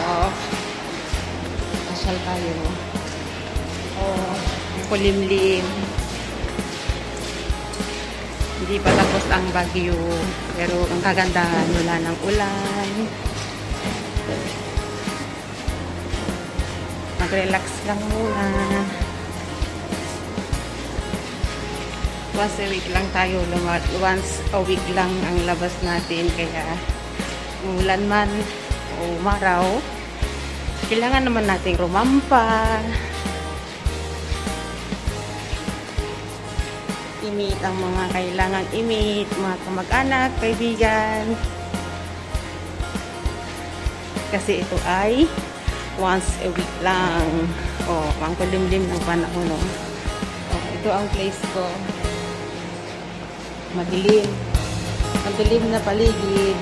Oh, pasyal tayo. Oh, kulimlim. Hindi pa tapos ang bagyo. Pero ang kagandahan, wala ng ulan. Mag-relax lang muna. Once a week lang tayo. Once a week lang ang labas natin. Kaya ulan man o umaraw, kailangan naman nating rumampa. I-meet ang mga kailangan i-meet, mga kamag-anak, kaibigan. Kasi ito ay once a week lang. Oh, ang kulimlim ng panahon, no? Oh, ito ang place ko. Madilim. Madilim na paligid.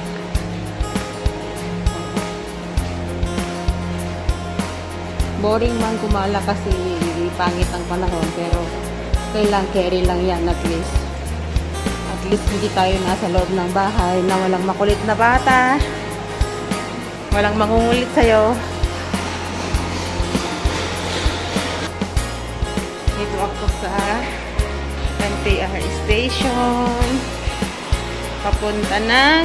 Boring man kumala kasi pangit ang panahon, pero kailang carry lang yan at least. At least hindi tayo nasa loob ng bahay na walang makulit na bata. Walang mangungulit sa'yo. Dito ako sa MTR station. Papunta ng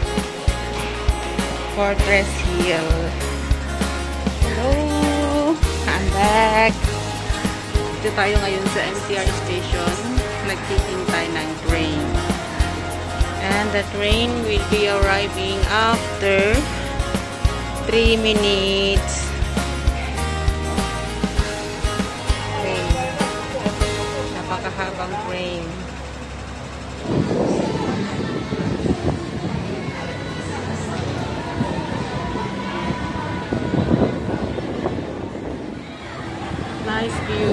Fortress Hill. Hello! I'm back! Dito tayo ngayon sa MTR station. Nagtiting tayo ng train. And the train will be arriving after 3 minutes. Okay. Napakahabang train. Nice view.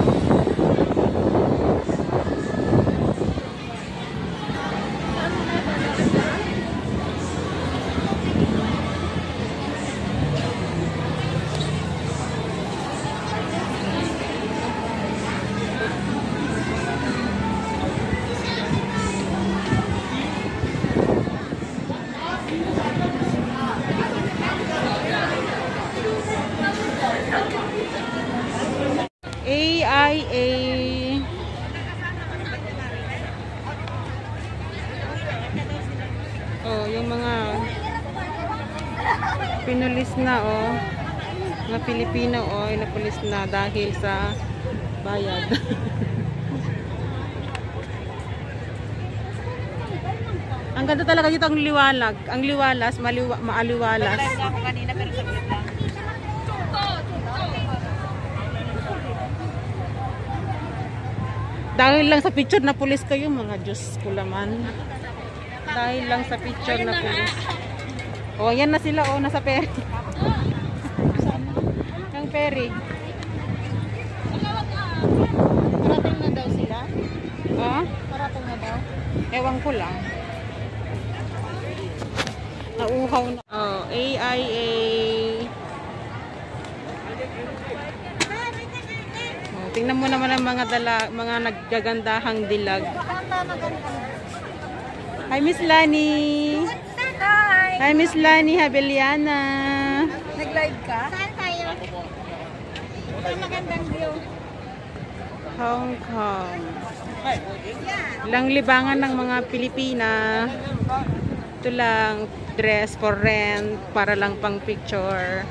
AIA. Oh, yung mga pinulis na, oh. Mga Pilipino, oh, inapulis na dahil sa bayad. Ang ganda talaga dito, ang liwalag. Ang liwalas, maaliwalas. Nag-live ako kanina pero saglit lang. Dahil lang sa picture na pulis kayo, mga Diyos ko laman. Dahil lang sa picture na pulis. Oh, yan na sila, oh, nasa ferry. Ang ferry. Parating na daw sila? Oh? Parating na daw? Ewan ko lang. Nauhaw na. Oh, AIA. Oh, tingnan mo naman ang mga naggagandahang dilag. Hi, Miss Lani. Hi! Hi, Miss Lani Habeliana. Nag-live ka? Saan tayo? Ito magandang view. Hong Kong. Ilang libangan ng mga Pilipina. Ito lang, dress for rent, para lang pang picture.